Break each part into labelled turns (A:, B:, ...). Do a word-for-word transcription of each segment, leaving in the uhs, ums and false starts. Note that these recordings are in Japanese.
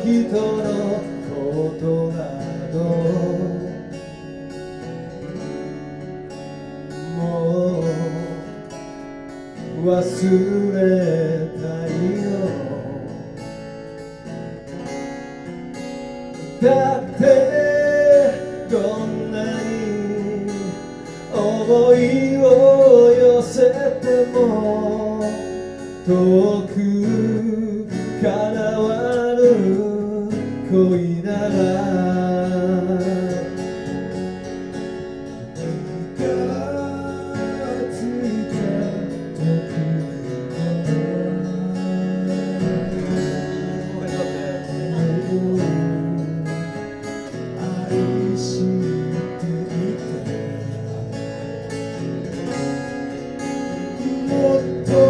A: 人のことなどもう忘れたいよ。だってどんなに思いを寄せても遠く叶わぬ恋なら気がついた時愛していたもっと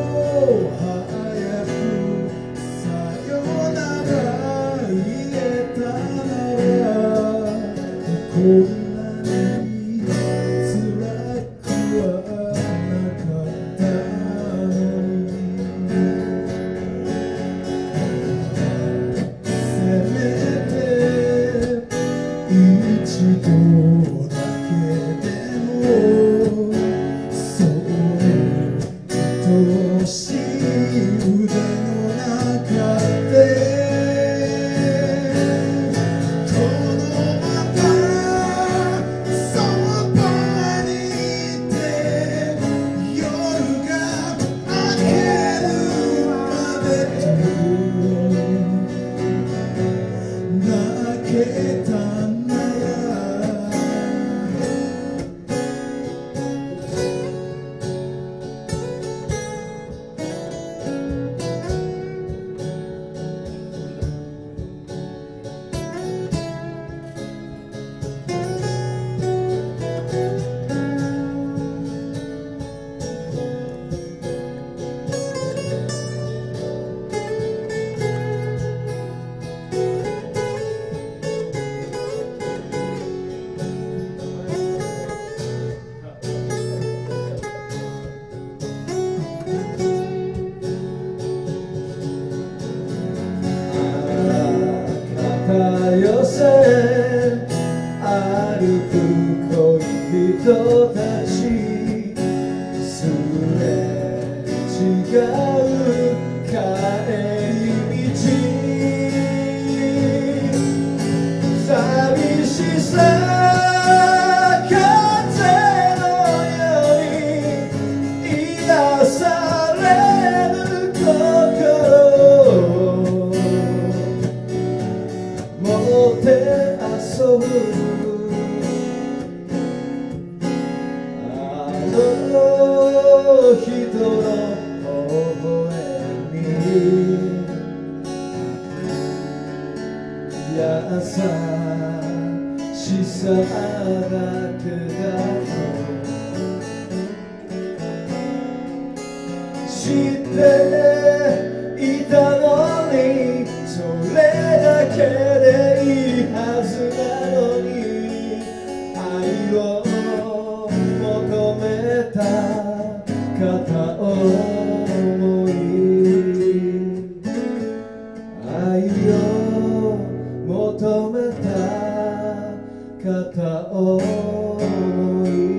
A: 早くさよなら言えたならこんなに辛くはなかったのにせめて一度だけでもそう愛しい腕の中でこのままそばにいて夜が明けるまで泣けたなら寄せ歩く恋人たちすれ違う帰り道寂しさ風のように癒される心持って遊ぶあの人の微笑み優しさだけだと知っていたのにそれだけでいいはずなのに愛を求めた片思い愛を求めた片思い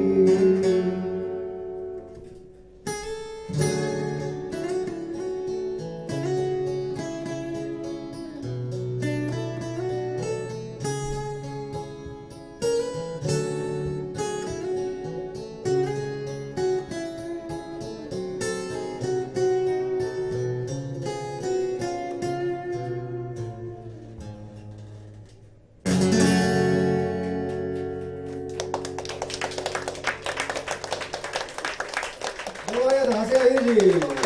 A: 長谷川裕二